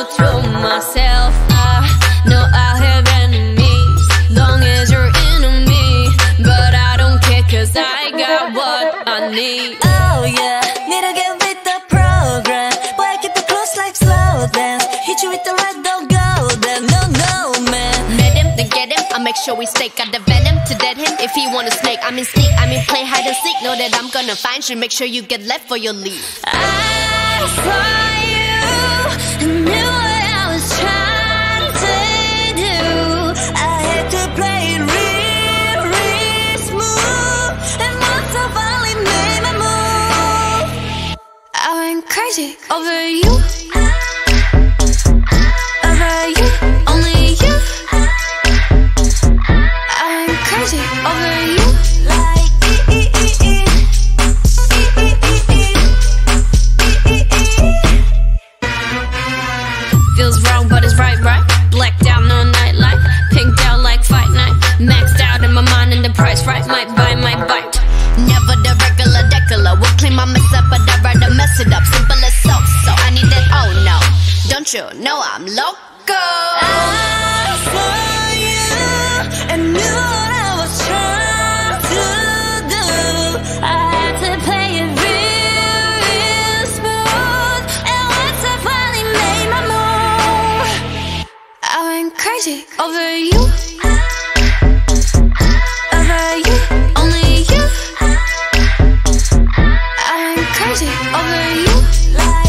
control myself. I know I have enemies, long as you're into me. But I don't care, cause I got what I need. Oh yeah, need to get with the program. Boy, I keep it close like slow dance. Hit you with the red, don't go there. No, no, man. Met him, then get him, I make sure we stake out the venom to dead him. If he wanna snake, I mean sneak, I mean play hide and seek. Know that I'm gonna find you, make sure you get left for your leave. I saw you and knew what I was trying to do. I had to play it real, real smooth. And once I finally made my move, I went crazy over you. Over you, only you. I went crazy over you. Like Feels wrong, but it's right, right? Blacked out, no nightlight. Pinked out like fight night. Maxed out in my mind and the price right. Might buy, might bite. Never the regular decular. Will clean my mess up, but I'd rather mess it up. Simple as so, so I need that, oh no. Don't you know I'm loco? I saw you and knew what I was trying to do. I had to play it real, real smooth. And once I finally made my move, I went crazy over you. Over you, only you. I went crazy over you. Like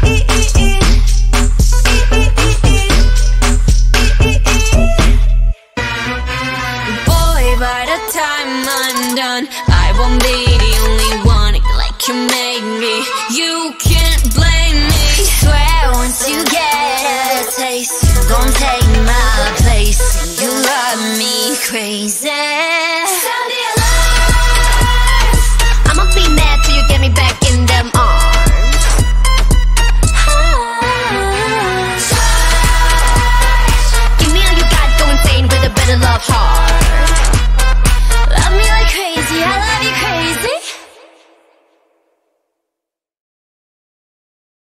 By the time I'm done, I won't be the only one like you made me. You can't blame me. swear once you get a taste, you gon' take my place. You love me crazy.